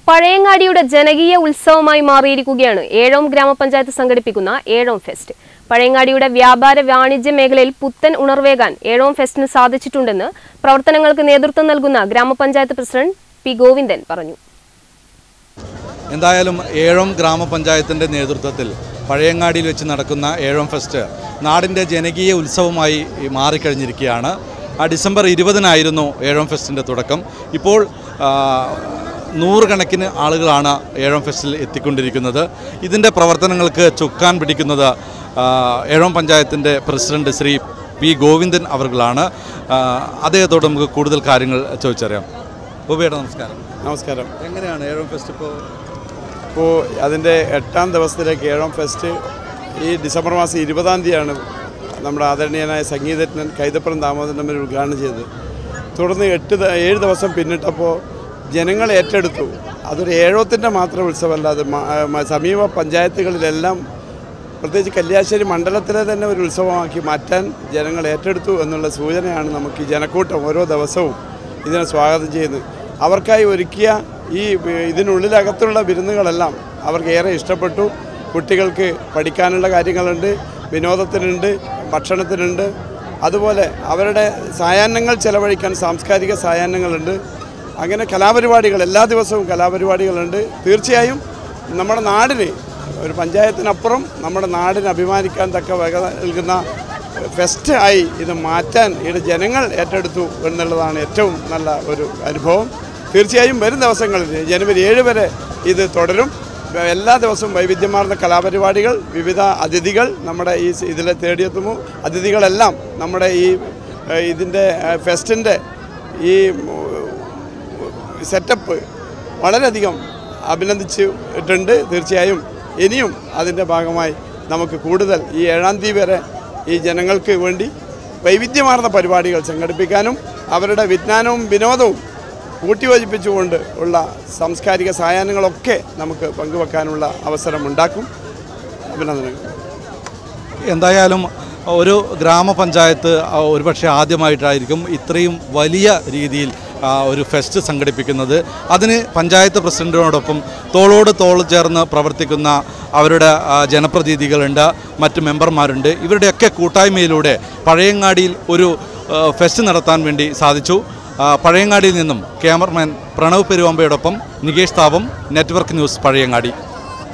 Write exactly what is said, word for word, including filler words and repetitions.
പഴയങ്ങാടിയുടെ ജനകീയ ഉത്സവമായി മാറിയിരിക്കുകയാണ് ഏഴോം ഗ്രാമപഞ്ചായത്ത് സംഘടിപ്പിക്കുന്ന ഏഴോം ഫെസ്റ്റ്. പഴയങ്ങാടിയുടെ വ്യാപാര വാണിജ്യ മേഖലയിൽ പുത്തൻ ഉണർവേകാൻ ഏഴോം ഫെസ്റ്റിന് സാധിച്ചിട്ടുണ്ടെന്ന് പ്രവർത്തനങ്ങൾക്ക് നേതൃത്വം നൽകുന്ന ഗ്രാമപഞ്ചായത്ത് പ്രസിഡന്റ് പി ഗോവിന്ദൻ പറഞ്ഞു. എന്തായാലും ഏഴോം ഗ്രാമപഞ്ചായത്തിന്റെ നേതൃത്വത്തിൽ പഴയങ്ങാടിയിൽ വെച്ച് നടക്കുന്ന ഏഴോം ഫെസ്റ്റ് നാടിൻ്റെ ജനകീയ ഉത്സവമായി മാറിക്കഴിഞ്ഞിരിക്കുകയാണ്. ആ ഡിസംബർ ഇരുപതിനായിരുന്നു ഏഴോം ഫെസ്റ്റിൻ്റെ തുടക്കം. ഇപ്പോൾ നൂറുകണക്കിന് ആളുകളാണ് ഏഴോം ഫെസ്റ്റിൽ എത്തിക്കൊണ്ടിരിക്കുന്നത്. ഇതിൻ്റെ പ്രവർത്തനങ്ങൾക്ക് ചുക്കാൻ പിടിക്കുന്നത് ഏഴോം പഞ്ചായത്തിൻ്റെ പ്രസിഡന്റ് ശ്രീ പി ഗോവിന്ദൻ അവർകളാണ്. അദ്ദേഹത്തോട് നമുക്ക് കൂടുതൽ കാര്യങ്ങൾ ചോദിച്ചറിയാം. ഗോപിയേട്ടാ നമസ്കാരം. നമസ്കാരം. എങ്ങനെയാണ് ഏഴോം ഫെസ്റ്റ് ഇപ്പോൾ ഇപ്പോൾ അതിൻ്റെ എട്ടാം ദിവസത്തിലേക്ക് ഏഴോം ഫെസ്റ്റ് ഈ ഡിസംബർ മാസം ഇരുപതാം തീയതിയാണ് നമ്മുടെ ആദരണീയനായ സംഗീതജ്ഞൻ കൈതപ്പുറം ദാമോദരൻ തമ്മിൽ ഉദ്ഘാടനം ചെയ്തത്. തുടർന്ന് എട്ട് ഏഴ് ദിവസം പിന്നിട്ടപ്പോൾ ജനങ്ങൾ ഏറ്റെടുത്തു. അതൊരു ഏഴോത്തിൻ്റെ മാത്രം ഉത്സവമല്ല, അത് സമീപ പഞ്ചായത്തുകളിലെല്ലാം പ്രത്യേകിച്ച് കല്യാശ്ശേരി മണ്ഡലത്തിലെ തന്നെ ഒരു ഉത്സവമാക്കി മാറ്റാൻ ജനങ്ങൾ ഏറ്റെടുത്തു എന്നുള്ള സൂചനയാണ് നമുക്ക് ഈ ജനക്കൂട്ടം ഓരോ ദിവസവും ഇതിനെ സ്വാഗതം ചെയ്യുന്നത്. അവർക്കായി ഒരുക്കിയ ഈ ഇതിനുള്ളിലകത്തുള്ള വിരുന്നുകളെല്ലാം അവർക്ക് ഏറെ ഇഷ്ടപ്പെട്ടു. കുട്ടികൾക്ക് പഠിക്കാനുള്ള കാര്യങ്ങളുണ്ട്, വിനോദത്തിനുണ്ട്, ഭക്ഷണത്തിനുണ്ട്, അതുപോലെ അവരുടെ സായാഹ്നങ്ങൾ ചെലവഴിക്കാൻ സാംസ്കാരിക സായാഹ്നങ്ങളുണ്ട്. അങ്ങനെ കലാപരിപാടികൾ എല്ലാ ദിവസവും കലാപരിപാടികളുണ്ട്. തീർച്ചയായും നമ്മുടെ നാടിന് ഒരു പഞ്ചായത്തിനപ്പുറം നമ്മുടെ നാടിന് അഭിമാനിക്കാൻ തക്ക വക നൽകുന്ന ഫെസ്റ്റ് ആയി ഇത് മാറ്റാൻ ഇവിടെ ജനങ്ങൾ ഏറ്റെടുത്തു എന്നുള്ളതാണ് ഏറ്റവും നല്ല ഒരു അനുഭവം. തീർച്ചയായും വരും ദിവസങ്ങളിൽ ജനുവരി ഏഴ് വരെ ഇത് തുടരും. എല്ലാ ദിവസവും വൈവിധ്യമാർന്ന കലാപരിപാടികൾ, വിവിധ അതിഥികൾ നമ്മുടെ ഈ ഇതിൽ തേടിയെത്തുന്നു. അതിഥികളെല്ലാം നമ്മുടെ ഈ ഇതിൻ്റെ ഫെസ്റ്റിൻ്റെ ഈ സെറ്റപ്പ് വളരെയധികം അഭിനന്ദിച്ചിട്ടുണ്ട്. തീർച്ചയായും ഇനിയും അതിൻ്റെ ഭാഗമായി നമുക്ക് കൂടുതൽ ഈ ഏഴാം തീയതി വരെ ഈ ജനങ്ങൾക്ക് വേണ്ടി വൈവിധ്യമാർന്ന പരിപാടികൾ സംഘടിപ്പിക്കാനും അവരുടെ വിജ്ഞാനവും വിനോദവും കൂട്ടിയോജിപ്പിച്ചുകൊണ്ട് ഉള്ള സാംസ്കാരിക സായാഹ്നങ്ങളൊക്കെ നമുക്ക് പങ്കുവെക്കാനുള്ള അവസരമുണ്ടാക്കും. അഭിനന്ദനങ്ങൾ. എന്തായാലും ഒരു ഗ്രാമപഞ്ചായത്ത് ഒരുപക്ഷെ ആദ്യമായിട്ടായിരിക്കും ഇത്രയും വലിയ രീതിയിൽ ഒരു ഫെസ്റ്റ് സംഘടിപ്പിക്കുന്നത്. അതിന് പഞ്ചായത്ത് പ്രസിഡന്റിനോടൊപ്പം തോളോട് തോൾ ചേർന്ന് പ്രവർത്തിക്കുന്ന അവരുടെ ജനപ്രതിനിധികളുണ്ട്, മറ്റ് മെമ്പർമാരുണ്ട്. ഇവരുടെയൊക്കെ കൂട്ടായ്മയിലൂടെ പഴയങ്ങാടിയിൽ ഒരു ഫെസ്റ്റ് നടത്താൻ വേണ്ടി സാധിച്ചു. പഴയങ്ങാടിയിൽ നിന്നും ക്യാമറമാൻ പ്രണവ് പെരുവമ്പയോടൊപ്പം നികേഷ് താപം, നെറ്റ്വർക്ക് ന്യൂസ്, പഴയങ്ങാടി.